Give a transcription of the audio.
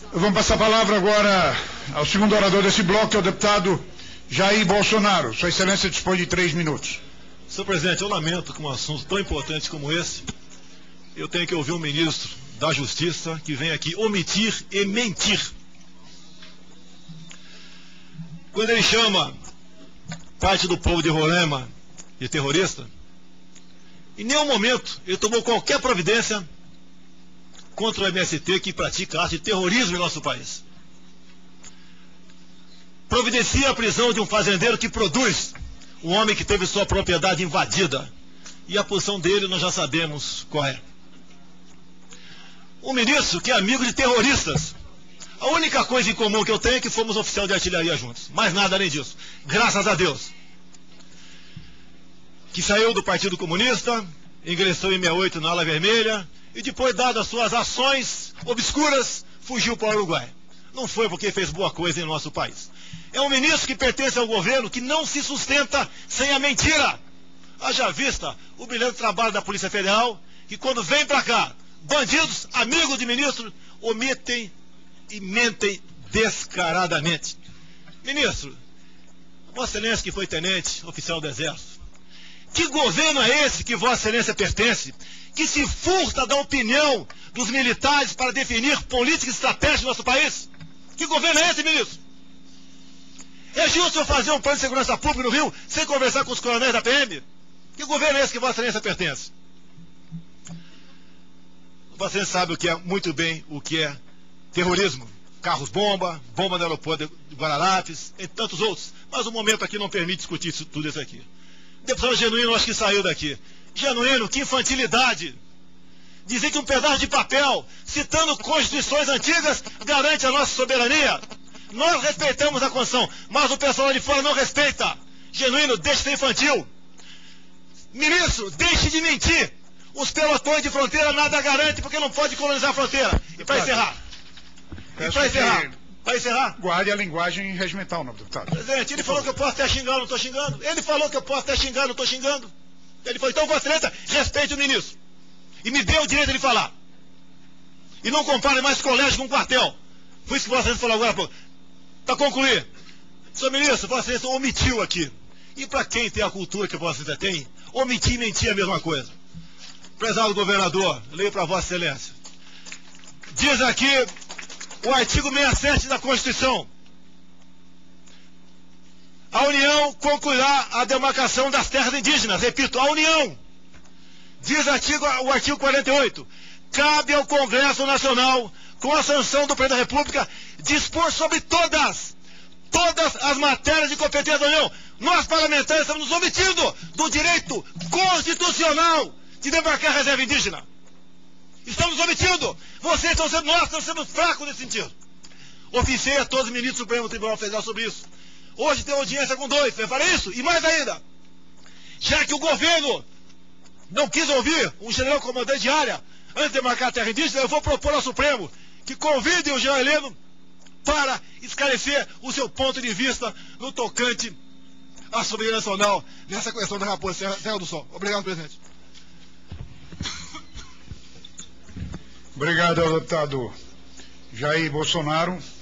Vamos passar a palavra agora ao segundo orador desse bloco, que é o deputado Jair Bolsonaro. Sua Excelência dispõe de 3 minutos. Senhor presidente, eu lamento que um assunto tão importante como esse, eu tenho que ouvir um ministro da Justiça que vem aqui omitir e mentir. Quando ele chama parte do povo de Roraima de terrorista, em nenhum momento ele tomou qualquer providência contra o MST, que pratica atos de terrorismo em nosso país. Providencia a prisão de um fazendeiro que produz, um homem que teve sua propriedade invadida. E a posição dele nós já sabemos qual é. Um ministro que é amigo de terroristas. A única coisa em comum que eu tenho é que fomos oficial de artilharia juntos. Mais nada além disso. Graças a Deus. Que saiu do Partido Comunista, ingressou em 68 na Ala Vermelha, e depois, dadas as suas ações obscuras, fugiu para o Uruguai. Não foi porque fez boa coisa em nosso país. É um ministro que pertence ao governo que não se sustenta sem a mentira. Haja vista o brilhante trabalho da Polícia Federal, que quando vem para cá, bandidos, amigos de ministro, omitem e mentem descaradamente. Ministro, Vossa Excelência que foi tenente, oficial do Exército, que governo é esse que Vossa Excelência pertence, que se furta da opinião dos militares para definir política e estratégia do nosso país? Que governo é esse, ministro? É justo fazer um plano de segurança pública no Rio sem conversar com os coronéis da PM? Que governo é esse que Vossa Excelência pertence? Vossa Excelência sabe muito bem o que é terrorismo. Carros-bomba, bomba no aeroporto de Guararapes, entre tantos outros. Mas o momento aqui não permite discutir tudo isso aqui. O deputado Genuíno, acho que saiu daqui. Genuíno, que infantilidade! Dizer que um pedaço de papel, citando constituições antigas, garante a nossa soberania. Nós respeitamos a Constituição, mas o pessoal lá de fora não respeita. Genuíno, deixe de ser infantil. Ministro, deixe de mentir. Os pelotões de fronteira nada garante, porque não pode colonizar a fronteira. E para encerrar, guarde a linguagem regimental, não, deputado. Presidente, ele falou que eu posso até xingar, não estou xingando. Ele falou que eu posso até xingar, não estou xingando. Ele falou, então Vossa Excelência, respeite o ministro. E me dê o direito de falar. E não compare mais colégio com quartel. Foi isso que Vossa Excelência falou agora há pouco. Para concluir, senhor ministro, Vossa Excelência omitiu aqui. E para quem tem a cultura que Vossa Excelência tem, omitir e mentir é a mesma coisa. Prezado governador, leio para Vossa Excelência. Diz aqui o artigo 67 da Constituição. A União concluirá a demarcação das terras indígenas. Repito, a União. Diz o artigo 48. Cabe ao Congresso Nacional, com a sanção do Presidente da República, dispor sobre todas as matérias de competência da União. Nós, parlamentares, estamos nos omitindo do direito constitucional de demarcar a reserva indígena. Estamos nos omitindo. Nós estamos sendo fracos nesse sentido. Oficiei a todos os ministros do Supremo Tribunal Federal sobre isso. Hoje tem audiência com 2. Eu falei isso. E mais ainda, já que o governo não quis ouvir um general comandante de área antes de demarcar a terra indígena, eu vou propor ao Supremo que convide o general Heleno para esclarecer o seu ponto de vista no tocante à soberania nacional nessa questão da Raposa Serra do Sol. Obrigado, presidente. Obrigado ao deputado Jair Bolsonaro.